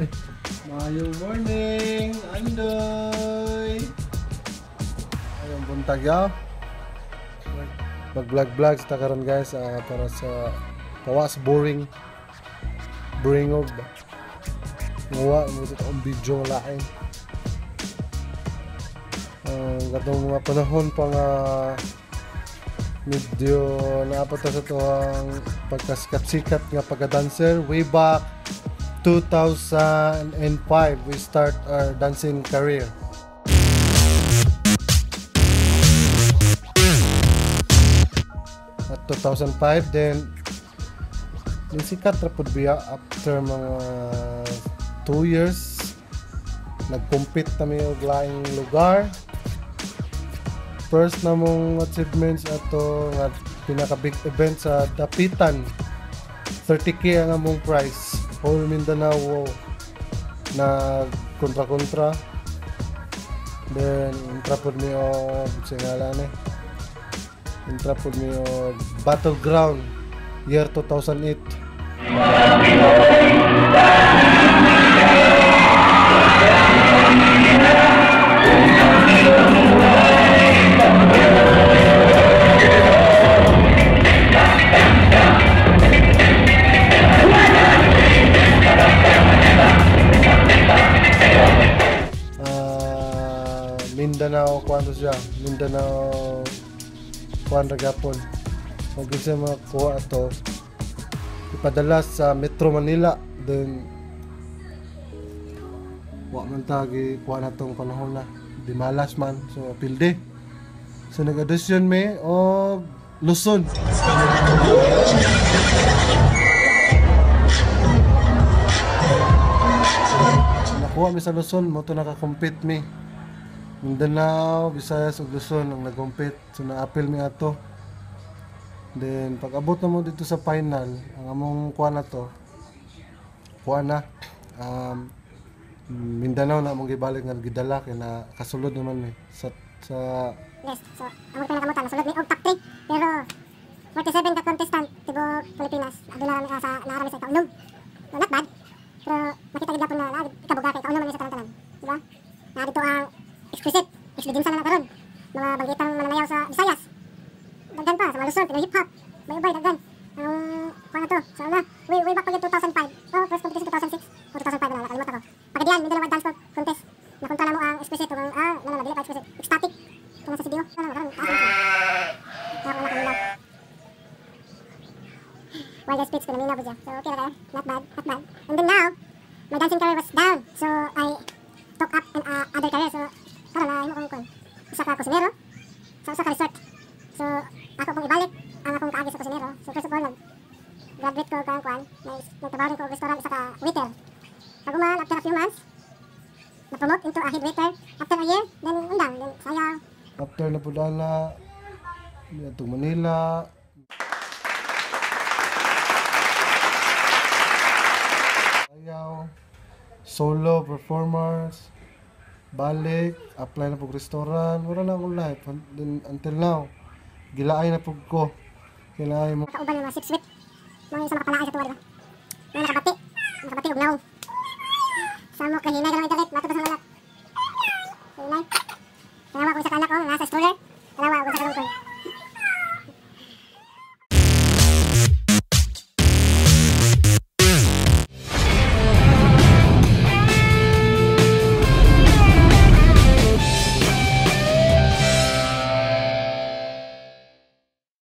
Mayong morning, Andoy! Ayong buntag yaw. Mag-vlog sa karon guys para sa pawas boring og ngawa mo ito ang video lain. Gatong mga panahon pa nga medyo naapata sa tuwang pagkasikat-sikat nga pagka-dancer way back 2005 we start our dancing career. At 2005 then nisikat ra pud biya after mga 2 years nag-compete kami og laing lugar. First namong achievements ato nga pinaka big event sa Dapitan, 30k ang among prize. Whole Mindanao na kontra-kontra. Then intrapod mi og singalan intrapod mi og Battleground year 2008. Mindanao kwanto siya, Mindanao kwanto gapon. Kung gusto makuha ito, ipadala sa Metro Manila, then wa man tagi kuha na itong panahon na di malas man, so pilde. So nag-audition may o Luzon. Nakuha mi sa Luzon, mo ito nakakompete mi. Mindanao, bisaya ug Luzon ang nag-compete. So na-appeal mi ato. Then pag abot na mo dito sa final, ang among kuha na to, kuha na Mindanao na among gibalik nga gidala kay na kasulod naman mi sa yes, so among pinakamutan nasulod mi og top 3 pero 47 ka contestant tibok Pilipinas aduna sa naarami sa kaunom. So not bad. Pero makita gid gapon na ikabuga kay kaunom man sa tanan-tanan, di ba? Na dito ang exquisite experience na karon. Mga banggitang mananayaw sa Visayas. Daghan pa sa mga Luzon, hip hop. May ubay daghan. Kuha na to. So na, way back pag 2005. Oh, first competition 2006 o 2005 na nakalimutan ko. Pagdiyan, Mindanao Dance Contest. Napunta na mo ang exquisite ang dili pa exquisite. Ecstatic. Kung sa video. Karon nakalimutan. Wild speech ko na minaw siya. So okay na kaya. Not bad. And then now, my dancing career was down. So I took up an other career. So karon na imo kong isa ka kusinero sa usa ka resort. So ako pong ibalik ang akong kaagi sa kusinero. So first of all graduate ko kang kwan, nagtrabaho ko sa restaurant isa ka waiter. Paguman after a few months na-promote into a head waiter. After a year, then undang, then sayaw. After na pudala dito Manila. Sayaw, solo performers. Balik, apply na pag restaurant, wala na akong life until now. Gilaay na pag ko. Gilaay mo. Nakauban yung mga 6 week. Mga isa makapalaay sa tuwa, diba? Mga nakabati og naong. Sa mo kahinay ka lang italit, matubas ang anak. Kahinay. Kaya ko isa ka anak ko, nasa stroller.